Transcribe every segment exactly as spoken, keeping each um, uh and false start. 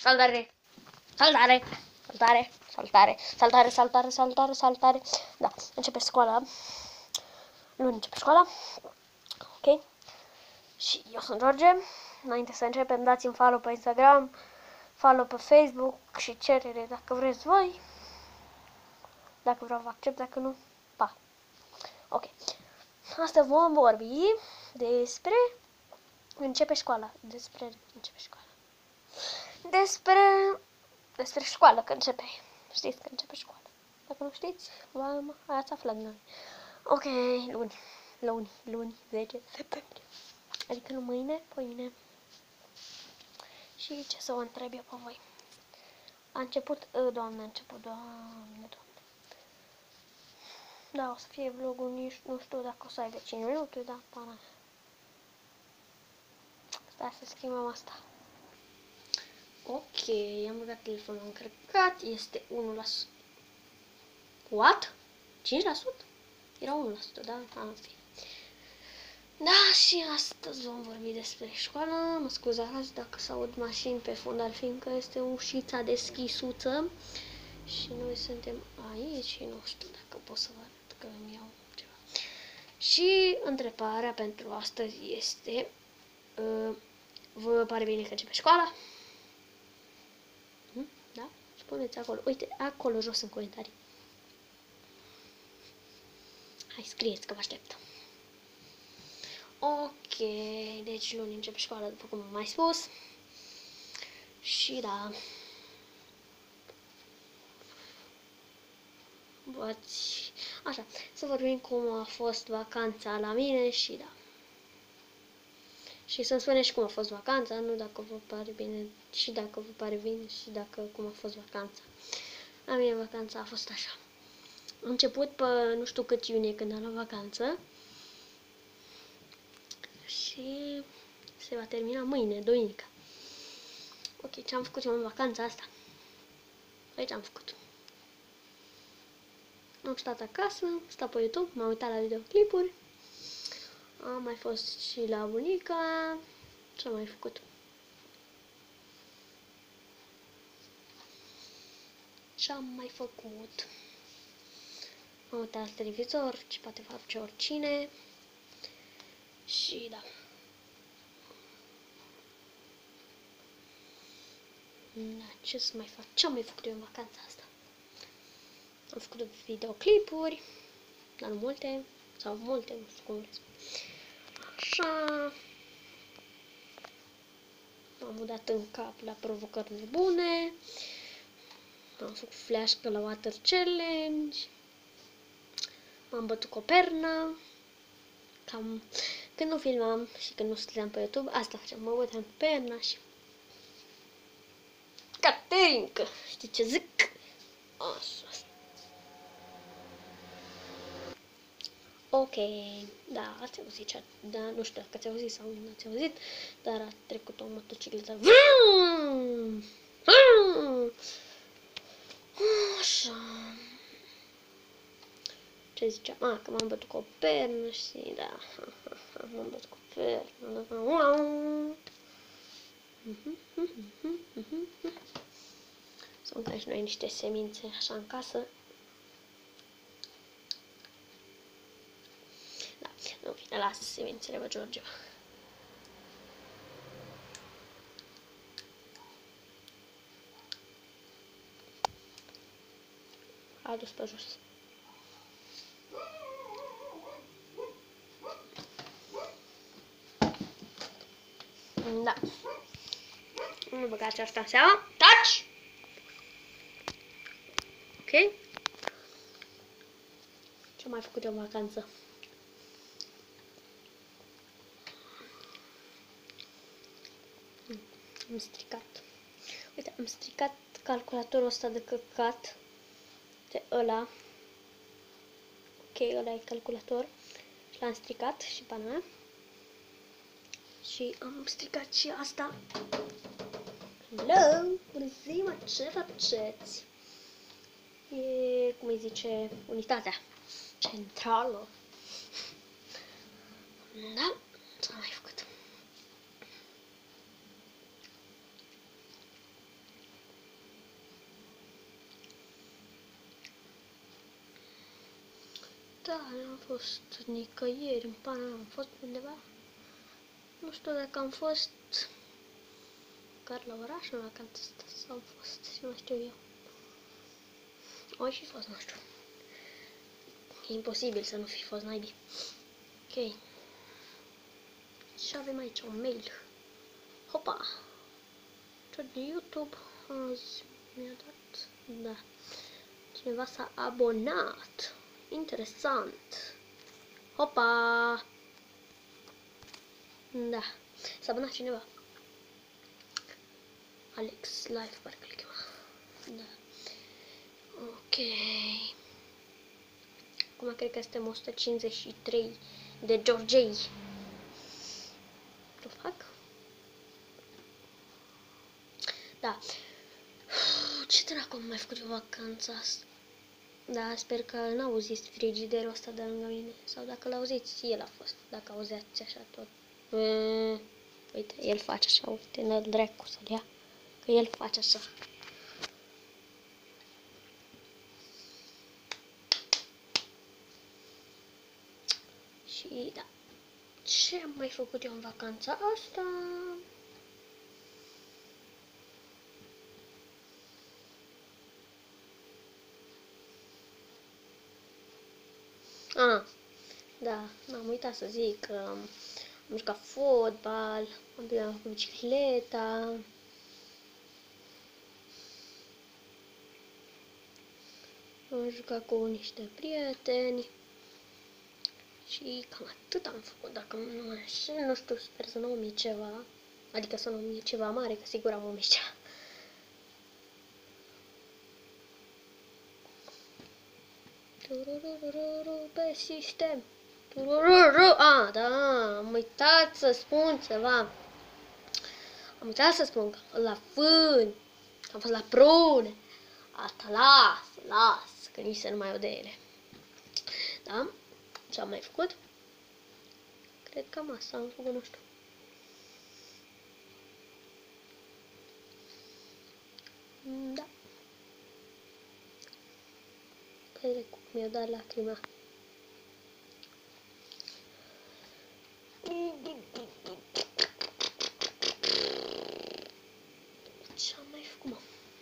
Saltare, saltare, saltare, saltare, saltare, saltare, saltare, saltare. Da, începe școala. Luni începe școala. Ok. Și eu sunt George. Înainte să începem, dați-mi follow pe Instagram, follow pe Facebook și cerere dacă vreți voi. Dacă vreau vă accept, dacă nu, pa. Ok. Astăzi vom vorbi despre începe școala. Despre începe școala. Despre despre școală, că începe. Știți că începe școala. Dacă nu știți, ați aflat noi. Ok, luni. Luni, luni, zece septembrie. Adică nu mâine, poimine. Și ce să vă întreb eu pe voi? A început, doamne, a început, doamne, doamne. Da, o să fie vlogul, nici nu știu dacă o să aibă cinci minute, dar pana. Stai să schimbăm asta. Ok, am băgat telefonul încărcat, este unu la sută. What? cinci la sută? Era unu la sută, da? Am fi. Da, și astăzi vom vorbi despre școală. Mă scuzați dacă se aud mașini pe fundal, fiindcă este ușița deschisuță. Și noi suntem aici și nu știu dacă pot să vă arăt că îmi iau ceva. Și întrebarea pentru astăzi este: uh, vă pare bine că începe școala? Hm? Da? Spuneți acolo. Uite, acolo jos în comentarii. Hai, scrieți că vă aștept. Ok, deci luni începe școala, după cum am mai spus. Și da. Bați. Așa, să vorbim cum a fost vacanța la mine și da. Și să-mi spuneți cum a fost vacanța, nu dacă vă pare bine, și dacă vă pare bine, și dacă cum a fost vacanța. La mine vacanța a fost așa. Am început pe nu știu cât iunie când am luat vacanță. Și se va termina mâine, duminică. Ok, ce am făcut eu în vacanța asta? Aici am făcut. Am stat acasă, am stat pe YouTube, m-am uitat la videoclipuri. Am mai fost și la bunica. Ce am mai făcut? Ce am mai făcut? Am uitat la televizor, ce poate face oricine. Și da. Da, ce să mai fac? Ce am mai făcut eu în vacanța asta? Am făcut videoclipuri, dar nu multe, sau multe, nu știu cum le spun. Așa. M-am mutat în cap la provocări nebune. Am făcut flash pe la Water Challenge. M-am bătut cu o pernă. Cam când nu filmam și când nu stăteam pe YouTube, asta făceam, mă băteam cu perna și... Caterinca! Știi ce zic? Așa. Ok, da, ați auzit ce... Da, nu știu dacă ați auzit sau nu ați auzit, dar a trecut o motocicletă. Așa. Ce ziceam? Ah, că m-am bătut cu o pernă și da, m-am bătut cu o pernă. Sunt aici noi niște semințe așa în casă. Da, nu bine, lasă semințele, bă, George. A dus pe jos. Da. Nu băgați asta în seama. Taci! Ok? Ce-am mai făcut eu în vacanță? Am stricat. Uite, am stricat calculatorul ăsta de căcat. De ăla. Ok, ăla e calculator. Și l-am stricat și pe mea. Și am stricat și asta. Hello! Bună ziua, ce faceți? E, cum îi zice, unitatea centrală. Da, ce am mai făcut? Da, n-am fost nicăieri, în pana am fost undeva. Nu știu dacă am fost chiar la orașul la care s-am fost și nu știu eu. O și fost, nu știu. E imposibil să nu fi fost naibii. Ok. Și avem aici un mail. Hopa! Tot de YouTube azi mi-a dat. Da. Cineva s-a abonat. Interesant. Hopa! Da. S-a abonat cineva. Alex Live, parcă îl chema. Da. Ok. Acum cred că suntem o sută cincizeci și trei de Georgei. Ce fac? Da. Ce dracu am mai făcut eu vacanța asta? Da, sper că n-auziți frigiderul ăsta de lângă mine. Sau dacă l-auziți, el a fost. Dacă auzeați așa tot. Mm, uite, el face așa, uite, n-l dracu să-l ia. Că el face așa. Și da. Ce am mai făcut eu în vacanța asta? Ah, da, m-am uitat să zic că am jucat fotbal, am plecat cu bicicleta. Am jucat cu niște prieteni. Și cam atât am făcut, dacă nu mă înșel, nu știu, sper să nu mă mie ceva. Adică să nu mie ceva mare, că sigur am omis ceva. Turururu pe sistem. Turururu. A, da, am uitat să spun ceva. Am uitat să spun că am fost la fân, că am fost la prune. Asta las, las, că nici să nu mai au de ele. Da? Ce am mai făcut? Cred că am asta am făcut, nu știu. Da. Cred că mi-a dat lacrima. Ce am mai făcut, mă?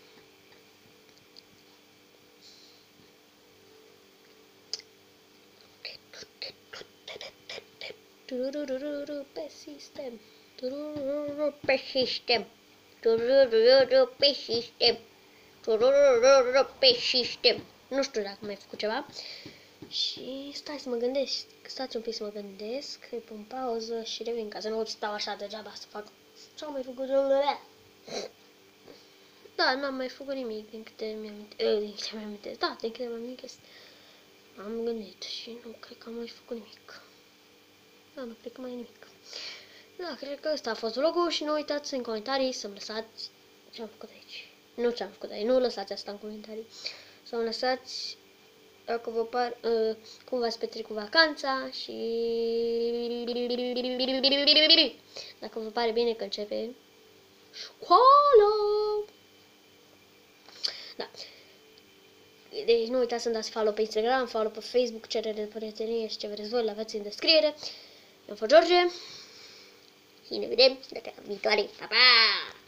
Turururu pe sistem. Turururu pe sistem. Turururu pe sistem. Turururu pe sistem. Nu știu dacă am mai făcut ceva. Și stai să mă gândesc. Stați un pic să mă gândesc. Îi pun pauză și revin ca să nu stau așa degeaba să fac. Ce am mai făcut? Da, n-am mai făcut nimic din câte mi-am din câte mi-am amintesc. Da, din câte mi-am amintesc. Am gândit și nu cred că am mai făcut nimic. Da, nu cred că mai nimic. Da, cred că ăsta a fost vlogul și nu uitați în comentarii să-mi lăsați ce am făcut aici. Nu ce am făcut aici, nu lăsați asta în comentarii. Să-mi lăsați dacă vă par, uh, cum v-ați petrecut vacanța și dacă vă pare bine că începe școala. Da. Deci nu uitați să-mi dați follow pe Instagram, follow pe Facebook, cerere de prietenie și ce vreți voi, l-aveți în descriere. Eu am fost George și ne vedem data viitoare. Pa, pa!